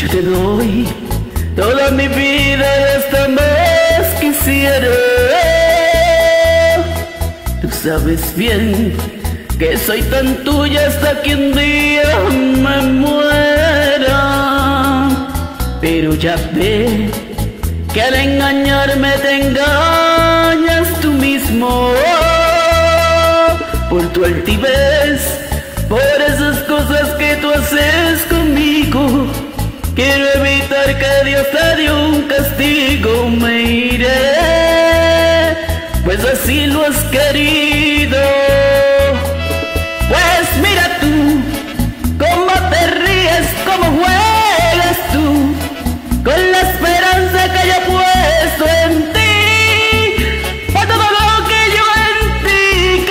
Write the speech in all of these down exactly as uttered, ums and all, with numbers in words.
Yo te doy toda mi vida y esta vez quisiera. Tú sabes bien que soy tan tuya hasta que un día me muera. Pero ya ve que al engañarme te engañas tú mismo. Por tu altivez, por esas cosas que tú haces conmigo, quiero evitar que Dios te dé un castigo. Me iré, pues así lo has querido. Pues mira tú, cómo te ríes, cómo juegas tú, con la esperanza que yo he puesto en ti, por todo lo que yo en ti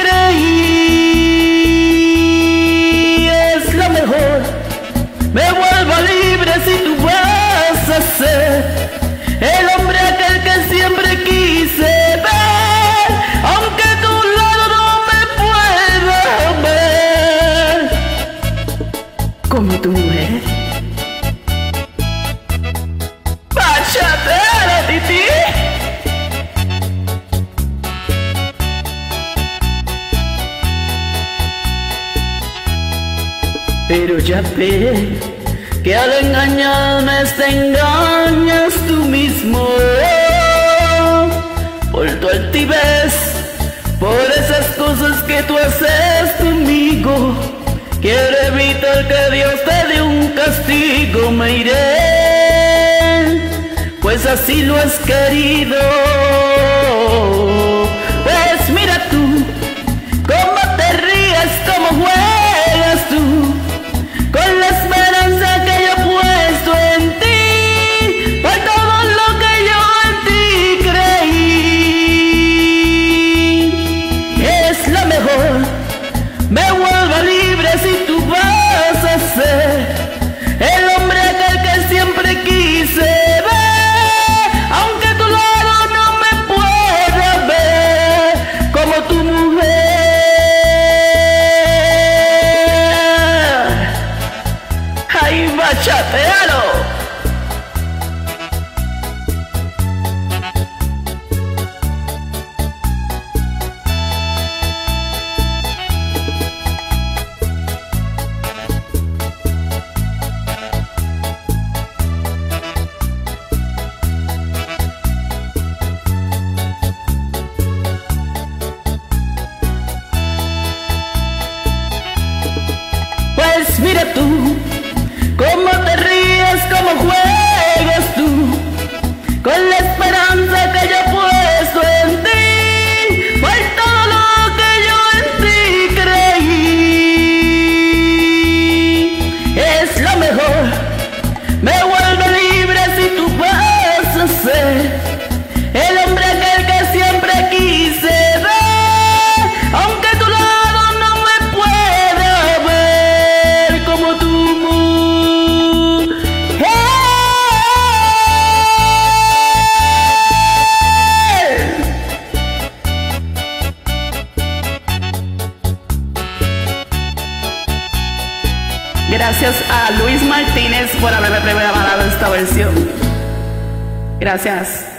creí. Es lo mejor, me vuelvo libre si tú vas a ser el hombre aquel que siempre quise ver, aunque a tu lado no me pueda ver como tu mujer. ¡Bachatero, tití! Pero ya ve que al engañarme te engañas tú mismo. Por tu altivez, por esas cosas que tú haces conmigo, quiero evitar que Dios te dé un castigo. Me iré, pues así lo has querido. Pues mira tú, cómo te ríes, cómo juegas tú, con la esperanza que yo he puesto en ti, por todo lo que yo en ti creí. Es lo mejor, me vuelvo libre si tú vas a ser el hombre aquel que siempre quise ver, aunque a tu lado no me pueda ver como tu mujer. ¡Ay, bachatealo! Pues mira tú, cómo te ríes, cómo juegas tú, con la esperanza que yo he puesto en ti, por todo lo que yo en ti creí. Es lo mejor, me vuelvo libre si tú vas a ser el hombre aquel que siempre quise ver, aunque a tu lado no me pueda ver como tu mujer. Gracias a Luis Martínez por haberme preparado esta versión. Gracias.